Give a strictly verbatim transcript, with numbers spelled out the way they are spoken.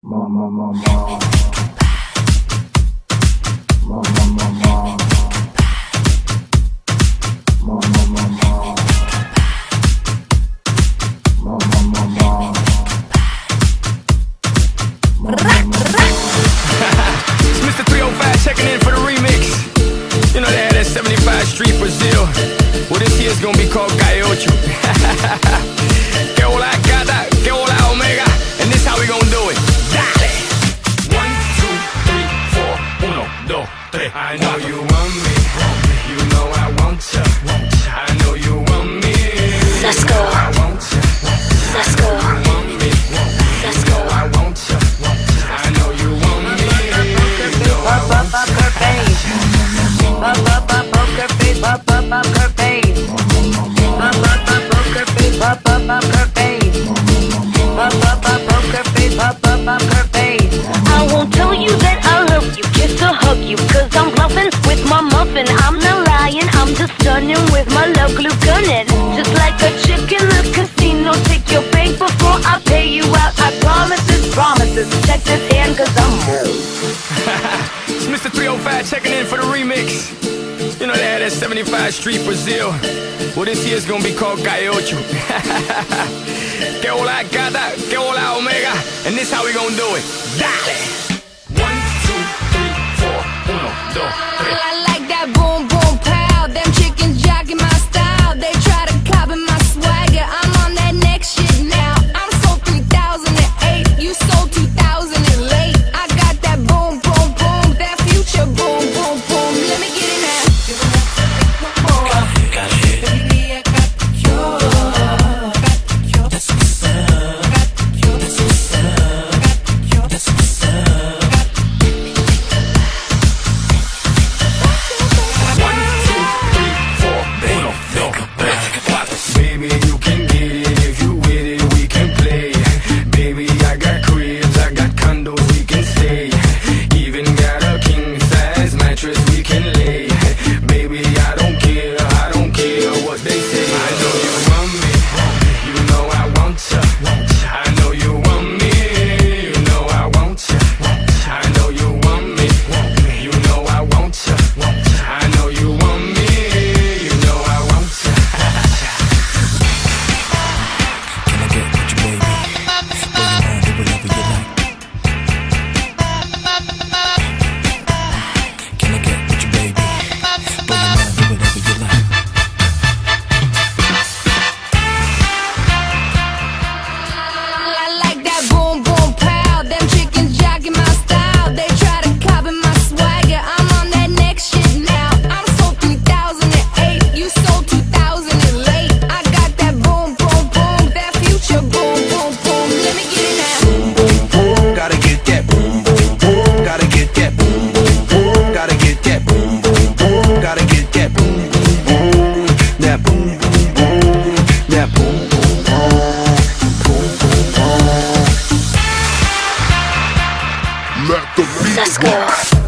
Mama, mama. Mama, mama. Mama, mama. Mama, mama. It's Mister three oh five checking in for the remix. You know they had that seventy-five Street Brazil. Well, this year's gonna be called Calle Ocho. Que hola gata, que hola omega. And this how we gonna do it. Dale! One, two, three, four, uno, dos, tres. I know you want me, you know I want ya. I know you want me, Let's go. I want ya. Let's go. You want me, Let's go. I want ya. I know you want me, you know I Up, up, up her face. Up, up, up, poker face. Up, up, up her face. Up, up, up, poker face. Up, up, up her face. Up, up, up, poker face. Up, up, up her face. I won't tell you that I love you just to hug you, cause I'm bluffing with my muffin. I'm not lying, I'm just stunning with my love glue gunning. Just like a chick in the casino, take your bank before I pay you out. I promises, promises, check this hand cause I'm moved. It's Mister three oh five checking in for the remix. You know they had that seventy-five Street Brazil. Well, this year's gonna be called Calle Ocho. Que hola gata, que hola omega. And this how we gonna do it. Dale! One, two, three, four, uno, dos, tres. I like that boom boom pow. Them chickens jogging my style. They try to copy my swagger. I'm on that next shit now. I'm sold three thousand eight. You sold two thousand late. I got that boom boom boom. That future boom boom boom. Let me get it now. Baby, I got the cure. Got the cure. That's what's up. Got the cure. That's what's up. Got the cure. That's what's up. One, two, three, four, uno, dos, tres, cuatro. Baby, you can get it if you with it, we can play. Baby, I got cribs, I got condos, we can stay. Even got a king size mattress we can lay. Baby, I don't care, I don't care what they say. I know you want me, you know I want ya. I know you want me, you know I want ya. I know you want me, you know I want ya. I know you want me, you know I want ya. Can I get with you, baby? Boy, you mind, do whatever you like. Can I get with you, baby? Boy, you mind, do whatever you like. I like that boom boom pow. Them chickens jogging my style. They try to copy my swagger. I'm on that next shit now. I'm sold three thousand eight. You sold two thousand late. I got that boom boom boom. That future boom boom boom. Let me get it now. Gotta get that boom boom boom. Gotta get that boom boom boom. Gotta get that boom boom boom. Gotta get that boom boom boom. That boom boom boom. That boom boom boom. Boom boom boom. Let the beat Let's go. rock.